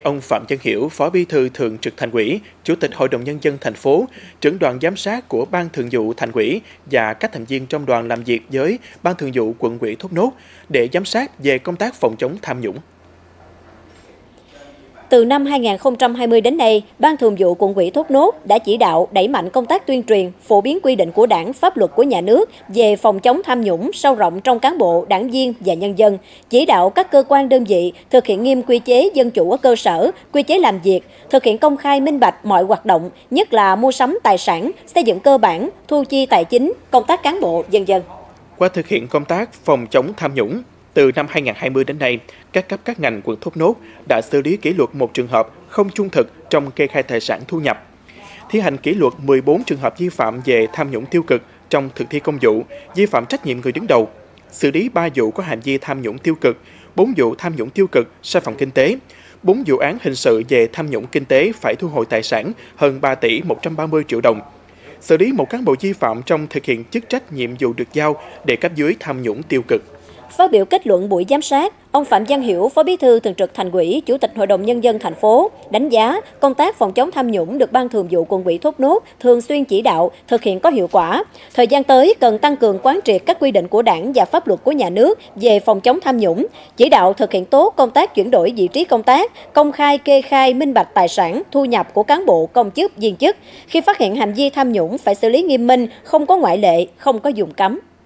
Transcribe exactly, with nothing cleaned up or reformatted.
ông Phạm Văn Hiểu, Phó Bí thư Thường trực Thành ủy, Chủ tịch Hội đồng Nhân dân thành phố, trưởng đoàn giám sát của Ban Thường vụ Thành ủy và các thành viên trong đoàn làm việc với Ban Thường vụ Quận ủy Thốt Nốt để giám sát về công tác phòng chống tham nhũng. Từ năm hai nghìn không trăm hai mươi đến nay, Ban Thường vụ Quận ủy Thốt Nốt đã chỉ đạo đẩy mạnh công tác tuyên truyền, phổ biến quy định của Đảng, pháp luật của nhà nước về phòng chống tham nhũng sâu rộng trong cán bộ, đảng viên và nhân dân, chỉ đạo các cơ quan đơn vị thực hiện nghiêm quy chế dân chủ ở cơ sở, quy chế làm việc, thực hiện công khai minh bạch mọi hoạt động, nhất là mua sắm tài sản, xây dựng cơ bản, thu chi tài chính, công tác cán bộ, vân vân. Qua thực hiện công tác phòng chống tham nhũng, từ năm hai nghìn không trăm hai mươi đến nay, các cấp các ngành quận Thốt Nốt đã xử lý kỷ luật một trường hợp không trung thực trong kê khai tài sản thu nhập, thi hành kỷ luật mười bốn trường hợp vi phạm về tham nhũng tiêu cực trong thực thi công vụ, vi phạm trách nhiệm người đứng đầu, xử lý ba vụ có hành vi tham nhũng tiêu cực, bốn vụ tham nhũng tiêu cực sai phạm kinh tế, bốn vụ án hình sự về tham nhũng kinh tế phải thu hồi tài sản hơn ba tỷ một trăm ba mươi triệu đồng, xử lý một cán bộ vi phạm trong thực hiện chức trách nhiệm vụ được giao để cấp dưới tham nhũng tiêu cực. Phát biểu kết luận buổi giám sát, ông Phạm Văn Hiểu, Phó Bí thư Thường trực Thành ủy, Chủ tịch Hội đồng Nhân dân thành phố, đánh giá công tác phòng chống tham nhũng được Ban Thường vụ Quận ủy Thốt Nốt thường xuyên chỉ đạo, thực hiện có hiệu quả. Thời gian tới cần tăng cường quán triệt các quy định của Đảng và pháp luật của nhà nước về phòng chống tham nhũng, chỉ đạo thực hiện tốt công tác chuyển đổi vị trí công tác, công khai kê khai minh bạch tài sản, thu nhập của cán bộ, công chức, viên chức. Khi phát hiện hành vi tham nhũng phải xử lý nghiêm minh, không có ngoại lệ, không có vùng cấm.